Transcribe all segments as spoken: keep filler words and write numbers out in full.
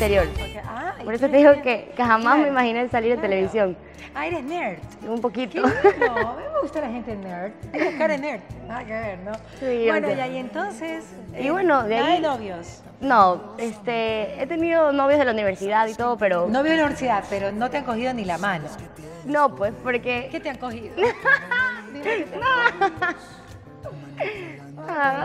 exterior. Okay. Ah, Por ¿y eso tú te digo eres que, nerd? que jamás Claro, me imaginé salir en claro. televisión. Ah, eres nerd. Un Qué poquito. lindo, a mí me gusta la gente nerd. Tienes cara de nerd, nada que ver, ¿no? Sí, bueno, o sea. ya, y entonces... Y bueno, de nada ahí- de novios. No, este, he tenido novios de la universidad y todo, pero Novio de la universidad, pero no te han cogido ni la mano. no, pues, porque... ¿Qué te han cogido? Dime qué te han Ah.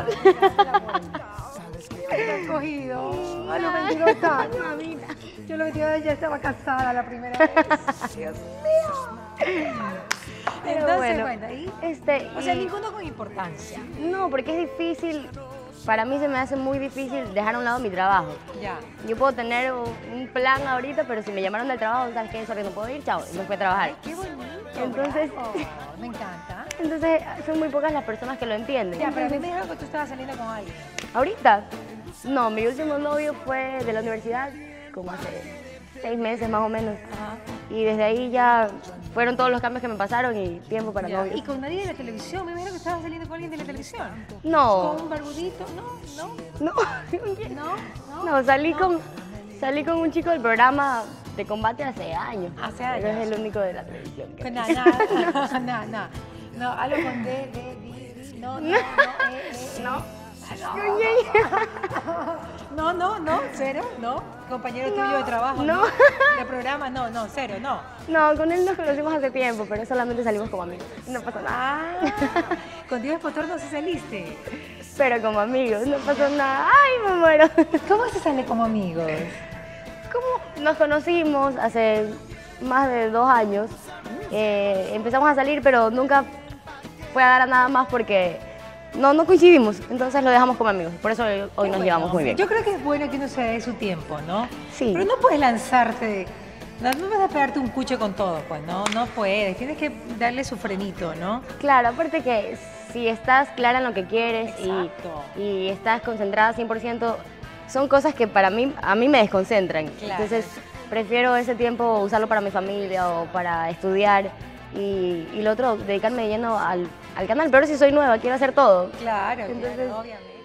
¿Qué te han cogido? A los veintidós años. Yo a los veintidós años ya estaba casada la primera vez. Dios mío. Pero Entonces, bueno, bueno, ¿y? este, O sea, y- ninguno con importancia. no, porque es difícil, para mí se me hace muy difícil dejar a un lado mi trabajo. Ya. Yo puedo tener un un plan ahorita, pero si me llamaron del trabajo, ¿sabes qué? Sorry, no puedo ir, chao, no fui a trabajar. Qué bonito. Entonces- bravo. Me encanta. Entonces, son muy pocas las personas que lo entienden. Ya, pero a mí Entonces, me dijeron que tú estabas saliendo con alguien. ahorita, no, mi último novio fue de la universidad, como hace seis meses más o menos. Ajá. Y desde ahí ya fueron todos los cambios que me pasaron y tiempo para Ya. novios. Y con nadie de la televisión. Me imagino que estabas saliendo con alguien de la televisión. No, Con un barbudito. No, no, no, no. No, no, salí con, salí con un chico del programa de combate hace años. Hace Pero años. es el único de la televisión. que- Con nada, nada, nada, nada. No, algo con D, D, D, D, no, no, no, eh, eh, No. no, no, no, cero, no, compañero tuyo de trabajo, no. de programa, no, no, cero, no. No, con él nos conocimos hace tiempo, pero solamente salimos como amigos. No pasa nada. Ah, contigo es Potorno sí saliste. Pero como amigos, no pasó nada. ¡Ay, me muero! ¿Cómo se sale como amigos? ¿Cómo? Nos conocimos hace más de dos años. Eh, empezamos a salir, pero nunca fue a dar a nada más porque no, no coincidimos. Entonces lo dejamos como amigos. Por eso hoy, hoy nos Bueno, llevamos muy bien. Yo creo que es bueno que uno se dé su tiempo, ¿no? Sí. Pero no puedes lanzarte, no, no vas a pegarte un cuche con todo, pues, no, no puedes. Tienes que darle su frenito, ¿no? Claro, aparte que si estás clara en lo que quieres Exacto. y, y estás concentrada cien por ciento, son cosas que para mí, a mí me desconcentran. Claro. Entonces prefiero ese tiempo usarlo para mi familia o para estudiar y, y lo otro, dedicarme de lleno al, al canal. Pero si soy nueva, quiero hacer todo. Claro, Entonces- claro, obviamente.